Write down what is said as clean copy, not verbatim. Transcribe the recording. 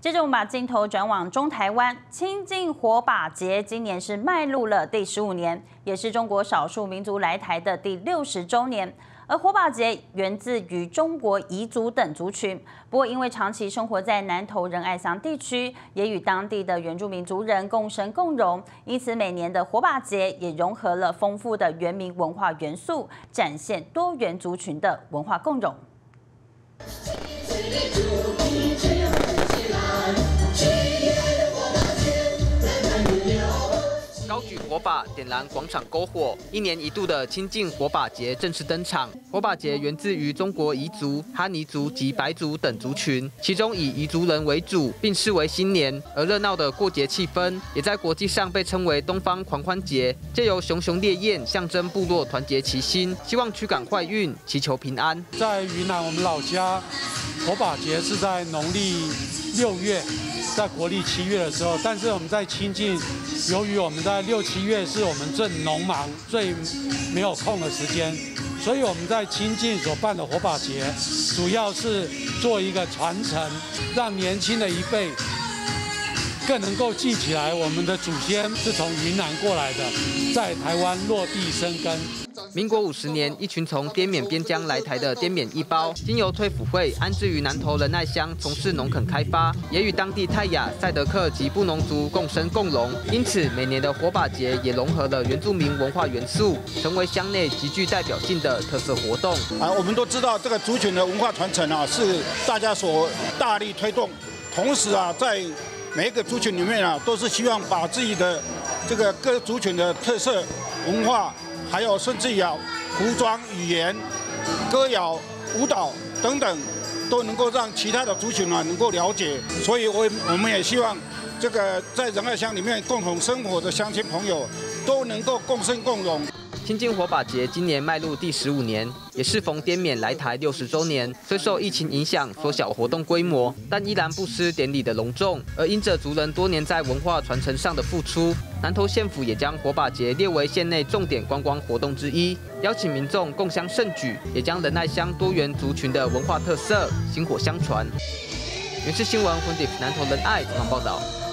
接着我们把镜头转往中台湾，清境火把节今年是迈入了第15年，也是中国少数民族来台的第60周年。而火把节源自于中国彝族等族群，不过因为长期生活在南投仁爱乡地区，也与当地的原住民族人共生共荣，因此每年的火把节也融合了丰富的原民文化元素，展现多元族群的文化共融。 高举火把，点燃广场篝火，一年一度的清境火把节正式登场。火把节源自于中国彝族、哈尼族及白族等族群，其中以彝族人为主，并视为新年。而热闹的过节气氛，也在国际上被称为东方狂欢节，借由熊熊烈焰象征部落团结齐心，希望驱赶坏运，祈求平安。 在云南我们老家，火把节是在农历6月。 在国历7月的时候，但是我们在清境，由于我们在6、7月是我们最农忙、最没有空的时间，所以我们在清境所办的火把节，主要是做一个传承，让年轻的一辈更能够记起来我们的祖先是从云南过来的，在台湾落地生根。 民国50年，一群从滇缅边疆来台的滇缅裔胞，经由退辅会安置于南投仁爱乡，从事农垦开发，也与当地泰雅、赛德克及布农族共生共荣。因此，每年的火把节也融合了原住民文化元素，成为乡内极具代表性的特色活动。 我们都知道这个族群的文化传承是大家所大力推动，同时在每一个族群里面都是希望把自己的这个各族群的特色文化。 还有甚至于服装、语言、歌谣、舞蹈等等，都能够让其他的族群能够了解。所以，我们也希望这个在仁爱乡里面共同生活的乡亲朋友都能够共生共荣。 清境火把节今年迈入第15年，也适逢滇缅来台60周年。虽受疫情影响缩小活动规模，但依然不失典礼的隆重。而因着族人多年在文化传承上的付出，南投县府也将火把节列为县内重点观光活动之一，邀请民众共襄盛举，也将仁爱乡多元族群的文化特色薪火相传。原视新闻，混地南投仁爱采访报道。